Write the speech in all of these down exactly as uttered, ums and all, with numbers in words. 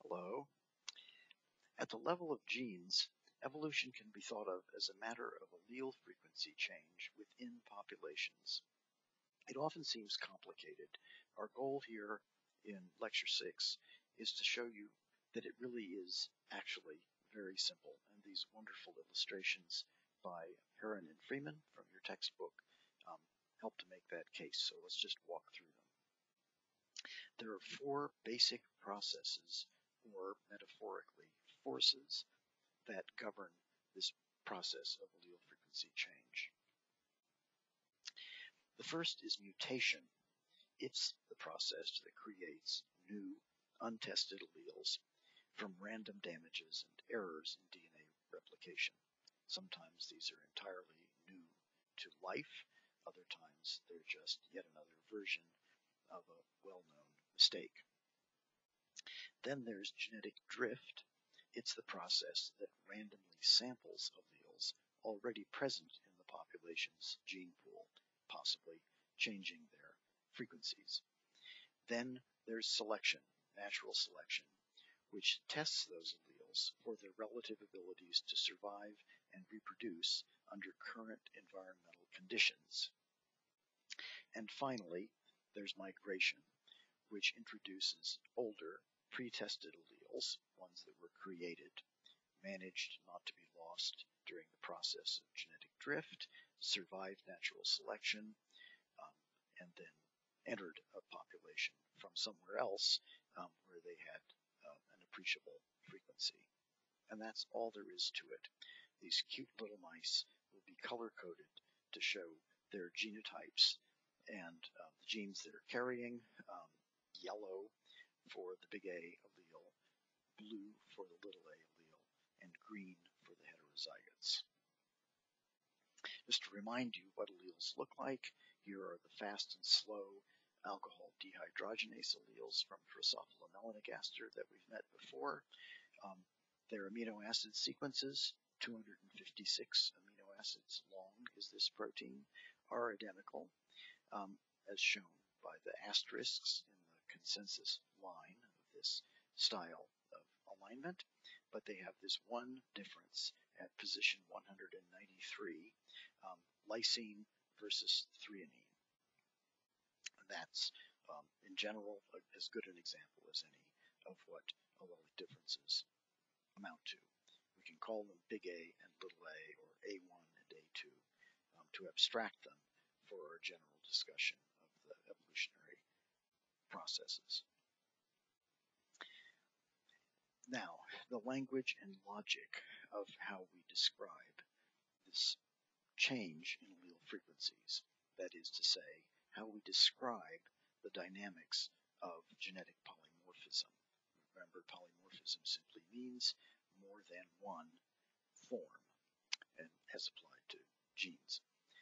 Hello. At the level of genes, evolution can be thought of as a matter of allele frequency change within populations. It often seems complicated. Our goal here in lecture six is to show you that it really is actually very simple, and these wonderful illustrations by Heron and Freeman from your textbook um, help to make that case, so let's just walk through them. There are four basic processes, or metaphorically, forces that govern this process of allele frequency change. The first is mutation. It's the process that creates new, untested alleles from random damages and errors in D N A replication. Sometimes these are entirely new to life, other times they're just yet another version of a well-known mistake. Then there's genetic drift. It's the process that randomly samples alleles already present in the population's gene pool, possibly changing their frequencies. Then there's selection, natural selection, which tests those alleles for their relative abilities to survive and reproduce under current environmental conditions. And finally, there's migration, which introduces older, pre-tested alleles, ones that were created, managed not to be lost during the process of genetic drift, survived natural selection, um, and then entered a population from somewhere else um, where they had uh, an appreciable frequency. And that's all there is to it. These cute little mice will be color-coded to show their genotypes and uh, the genes that are carrying, um, yellow for the big A allele, blue for the little a allele, and green for the heterozygotes. Just to remind you what alleles look like, here are the fast and slow alcohol dehydrogenase alleles from Drosophila melanogaster that we've met before. Um, their amino acid sequences, two hundred fifty-six amino acids long is this protein, are identical, um, as shown by the asterisks in the consensus line of this style of alignment, but they have this one difference at position one hundred ninety-three, um, lysine versus threonine. That's, um, in general, as good an example as any of what allelic differences amount to. We can call them big A and little a, or A one and A two, um, to abstract them for our general discussion of the evolutionary processes. Now, the language and logic of how we describe this change in allele frequencies, that is to say, how we describe the dynamics of genetic polymorphism. Remember, polymorphism simply means more than one form, and as applied to genes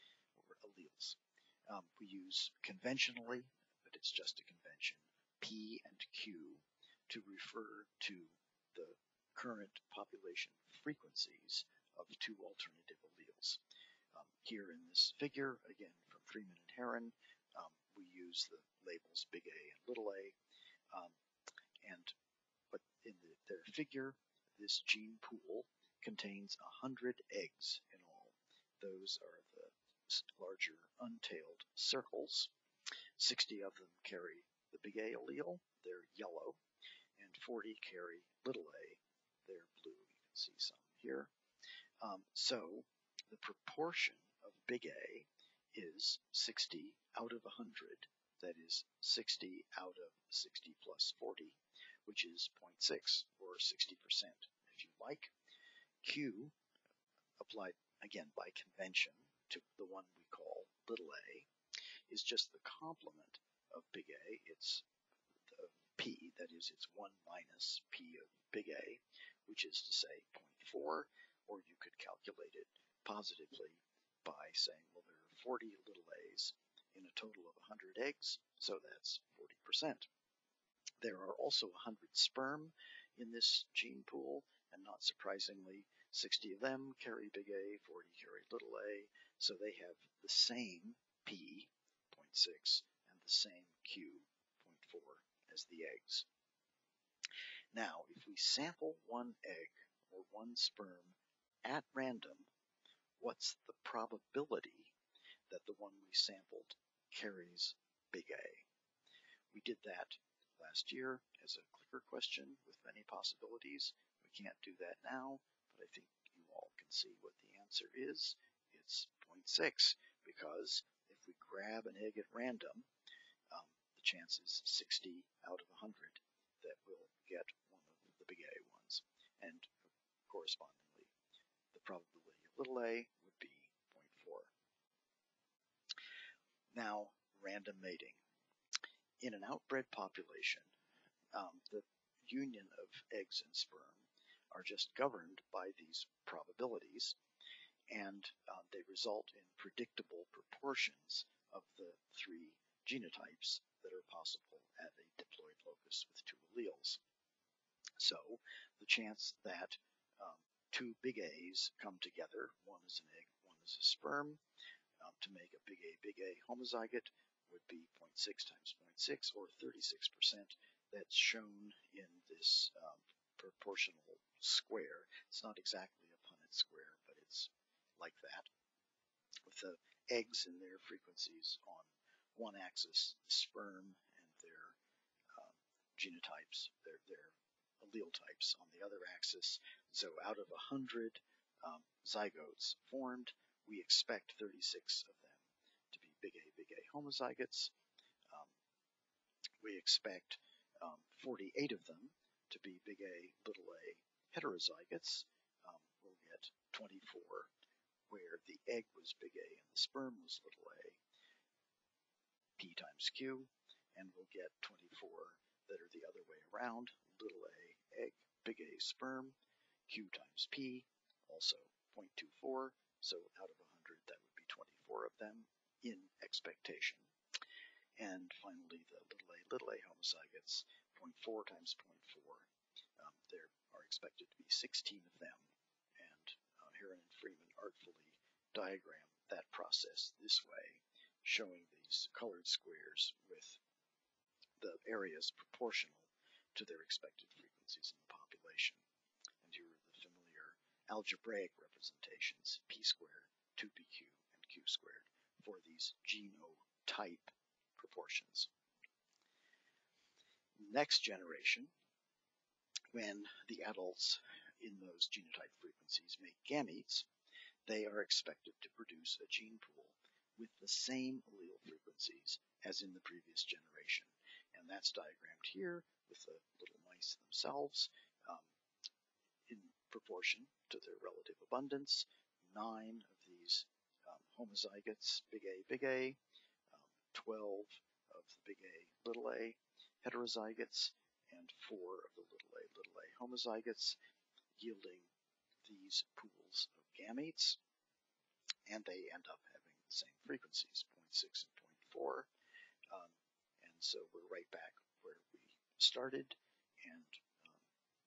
or alleles. Um, we use conventionally, but it's just a convention, P and Q to refer to the current population frequencies of two alternative alleles. Um, here in this figure, again from Freeman and Heron, um, we use the labels big A and little a, um, and but in the, their figure, this gene pool contains one hundred eggs in all. Those are the larger untailed circles. sixty of them carry the big A allele, they're yellow, and forty carry little a, they're blue. You can see some here. Um, so the proportion of big A is sixty out of one hundred, that is sixty out of sixty plus forty, which is zero point six, or sixty percent if you like. Q, applied again by convention to the one we call little a, is just the complement of big A. It's the P, that is, it's one minus P of big A, which is to say zero point four, or you could calculate it positively by saying, well, there are forty little a's in a total of one hundred eggs, so that's forty percent. There are also one hundred sperm in this gene pool, and not surprisingly, sixty of them carry big A, forty carry little a, so they have the same P, zero point six, and the same Q, zero point four, as the eggs. Now, if we sample one egg or one sperm at random, what's the probability that the one we sampled carries big A? We did that last year as a clicker question with many possibilities. We can't do that now, but I think you all can see what the answer is. It's zero point six, because if we grab an egg at random, um, the chance is sixty out of one hundred that we'll get one of the big A ones. And correspondingly, the probability of little a would be zero point four. Now, random mating. In an outbred population, um, the union of eggs and sperm are just governed by these probabilities, and uh, they result in predictable proportions of the three genotypes that are possible at a diploid locus with two alleles. So the chance that um, two big A's come together, one is an egg, one is a sperm, um, to make a big A, big A homozygote would be zero point six times zero point six, or thirty-six percent. That's shown in this um, proportional square. It's not exactly a Punnett square, but it's like that, with the eggs and their frequencies on one axis, sperm and their um, genotypes, their, their allele types on the other axis. So out of one hundred um, zygotes formed, we expect thirty-six of them to be big A, big A homozygotes. Um, we expect um, forty-eight of them to be big A, little a heterozygotes. Um, we'll get twenty-four where the egg was big A and the sperm was little a, P times Q, and we'll get twenty-four that are the other way around, little a egg, big A sperm, Q times P, also zero point two four, so out of one hundred that would be twenty-four of them in expectation. And finally, the little a, little a homozygotes, zero point four times zero point four, um, there are expected to be sixteen of them, and uh, Heron and Freeman artfully diagram that process this way, showing these colored squares with the areas proportional to their expected frequencies in the population. And here are the familiar algebraic representations, p squared, two p q, and q squared, for these genotype proportions. Next generation, when the adults in those genotype frequencies make gametes, they are expected to produce a gene pool with the same allele frequencies as in the previous generation. And that's diagrammed here with the little mice themselves um, in proportion to their relative abundance. Nine of these um, homozygotes, big A, big A, um, twelve of the big A, little a heterozygotes, and four of the little a, little a homozygotes, yielding these pools of gametes, and they end up having the same frequencies, zero point six and zero point four. Um, and so we're right back where we started, and um,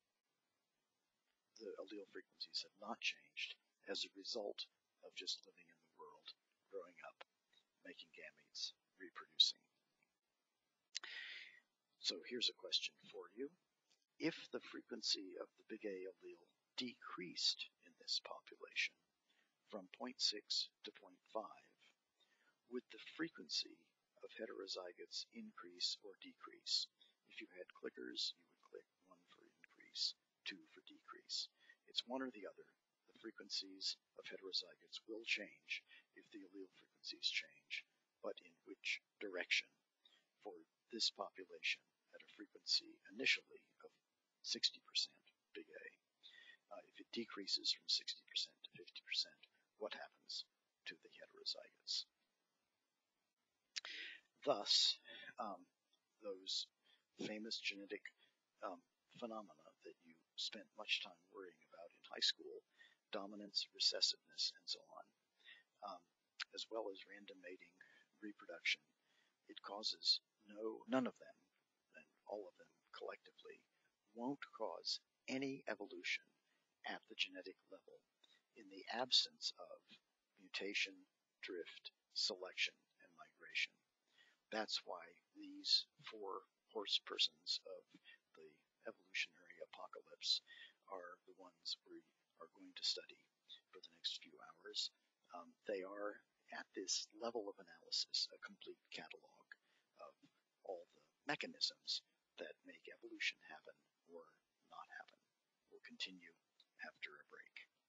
the allele frequencies have not changed as a result of just living in the world, growing up, making gametes, reproducing. So here's a question for you. If the frequency of the big A allele decreased in this population from zero point six to zero point five, would the frequency of heterozygotes increase or decrease? If you had clickers, you would click one for increase, two for decrease. It's one or the other. The frequencies of heterozygotes will change if the allele frequencies change, but in which direction? For this population, at a frequency initially of sixty percent big A, uh, if it decreases from sixty percent to fifty percent, what happens to the heterozygotes? Thus, um, those famous genetic um, phenomena that you spent much time worrying about in high school, dominance, recessiveness, and so on, um, as well as random mating, reproduction, it causes no, none of them, and all of them collectively, won't cause any evolution at the genetic level in the absence of mutation, drift, selection, and migration. That's why these four horse persons of the evolutionary apocalypse are the ones we are going to study for the next few hours. Um, they are, at this level of analysis, a complete catalog of all the mechanisms that make evolution happen or not happen. We'll continue after a break.